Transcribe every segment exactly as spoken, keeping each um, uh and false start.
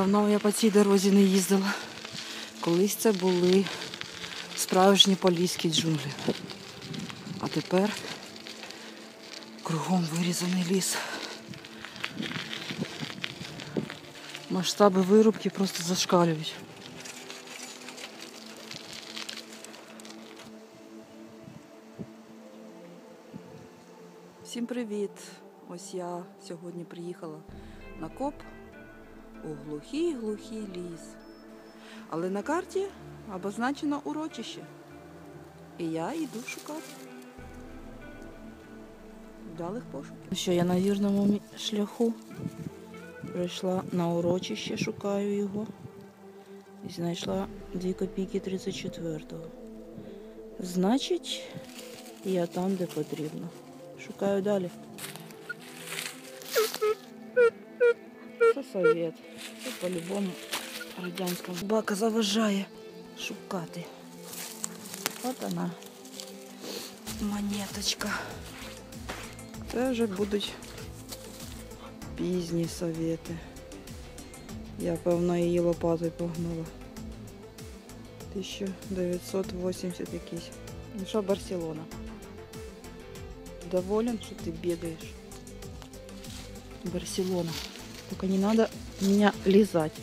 Давно я по цій дорозі не їздила. Колись це були справжні поліські джунглі. А тепер кругом вирізаний ліс. Масштаби вирубки просто зашкалюють. Всім привіт! Ось я сьогодні приїхала на коп у глухий-глухий ліс. Але на карті обозначено урочище. І я йду шукати. Вдалих пошуків. Що я на вірному шляху. Прийшла на урочище, шукаю його. І знайшла дві копійки тридцять четвертого. Значить, я там, де потрібно. Шукаю далі. Це совет. Це по-любому радянська собака заважає шукати. От вона. Монеточка. Це вже будуть пізні совєти. Я, певно, її лопатою погнула. тисяча дев'ятсот вісімдесят якийсь. Ну що, Барселона? Доволен, что ты бегаешь? Барселона. Только не надо меня лизать.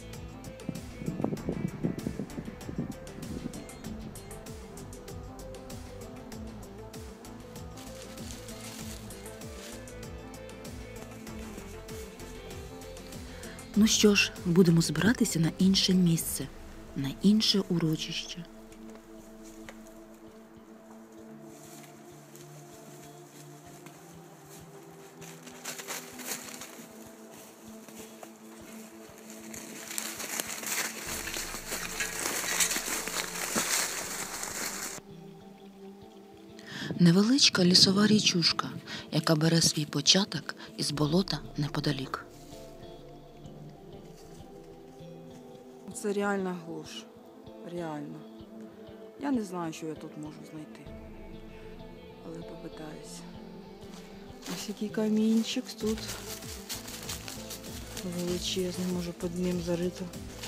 Ну що ж, будемо збиратися на інше місце, на інше урочище. Невеличка лісова річушка, яка бере свій початок із болота неподалік. Це реальна глуш. Реально. Я не знаю, що я тут можу знайти. Але попитаюся. Ось який камінчик тут. Величезний, може під ним зарито.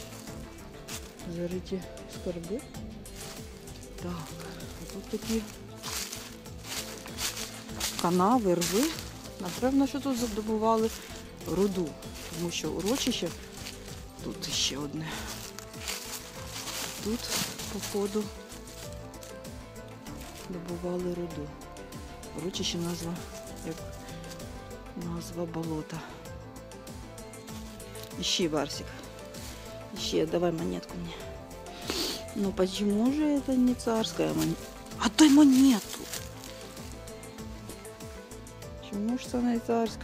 Зариті скарби. Так, а тут такі канави, рви. Напевно, що тут здобували руду. Тому що урочище тут ще одне. Тут, походу, добували руду. Урочище назва, як назва болота. Ищи, Барсик. Ищи, давай монетку мне. Ну почему же это не царская монета? Отдай монету! Чому ж це не царська?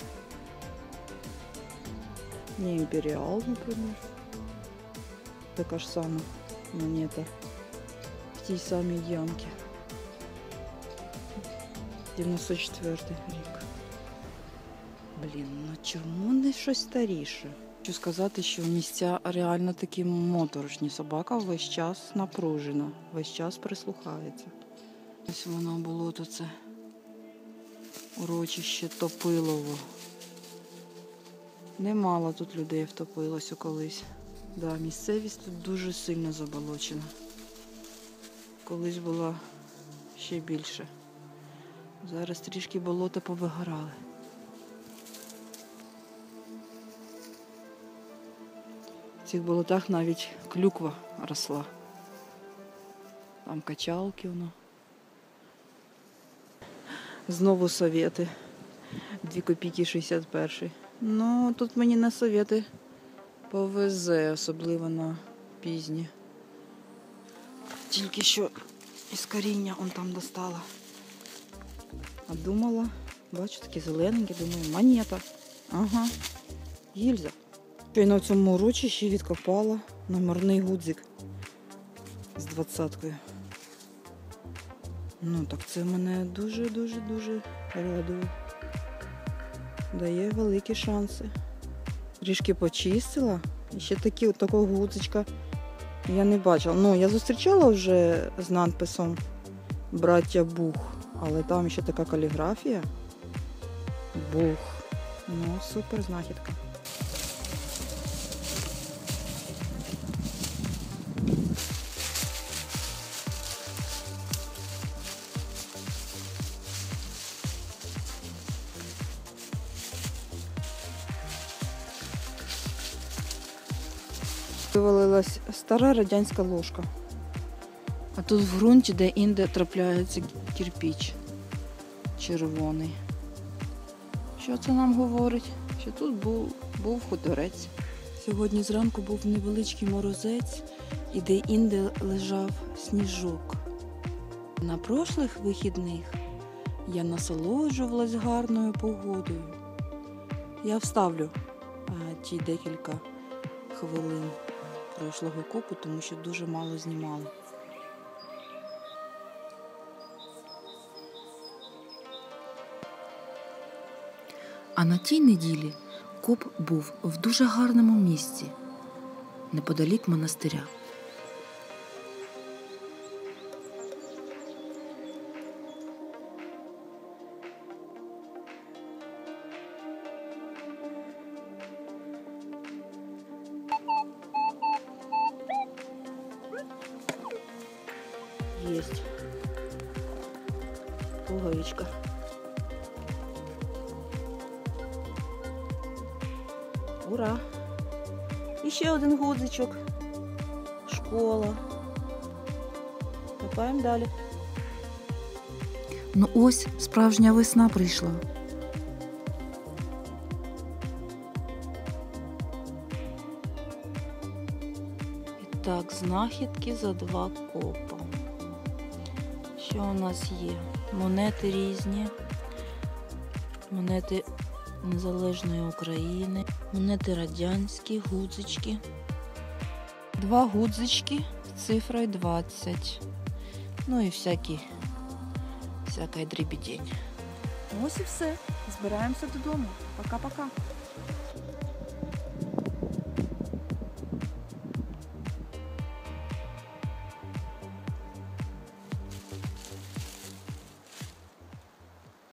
Не імперіал, наприклад. Така ж сама монета в тій самій ямці. дев'яносто четвертий рік. Блін, ну чому не щось старіше? Хочу сказати, що місця реально такі моторошні. Собака весь час напружена, весь час прислухається. Ось воно було то це урочище Топилово. Немало тут людей втопилося колись. Да, місцевість тут дуже сильно заболочена. Колись було ще більше. Зараз трішки болота повигорали. В цих болотах навіть клюква росла. Там качалки воно. Знову совєти. дві копійки шістдесят перший. Ну, тут мені на совєти повезе, особливо на пізні. Тільки що із коріння он там достала. А думала, бачу, такі зелененькі, думаю, монета. Ага, гільза. Я на цьому урочищі відкопала номерний гудзик з двадцяткою. Ну, так це мене дуже-дуже-дуже радує. Дає великі шанси. Трішки почистила. І ще такі, от такого гудзичка я не бачила. Ну, я зустрічала вже з надписом «Браття Бух», але там ще така каліграфія. Бух. Ну, супер знахідка. Виявилась стара радянська ложка. А тут в ґрунті де-інде трапляється кирпіч червоний. Що це нам говорить? Що тут був, був худорець. Сьогодні зранку був невеличкий морозець і де-інде лежав сніжок. На прошлих вихідних я насолоджувалась гарною погодою. Я вставлю а, ті декілька хвилин прошлого копу, тому що дуже мало знімала. А на тій неділі коп був в дуже гарному місці, неподалік монастиря. Єсть. Пуговичка. Ура! І ще один гудзичок. Школа. Копаємо далі. Ну ось справжня весна прийшла. І так, знахідки за два копа. Що у нас є? Монети різні. Монети Незалежної України. Монети радянські, гудзички. Два гудзички з цифрою двадцять. Ну і всякі, всяка дрібідень. Ось і все. Збираємося додому. Пока-пока.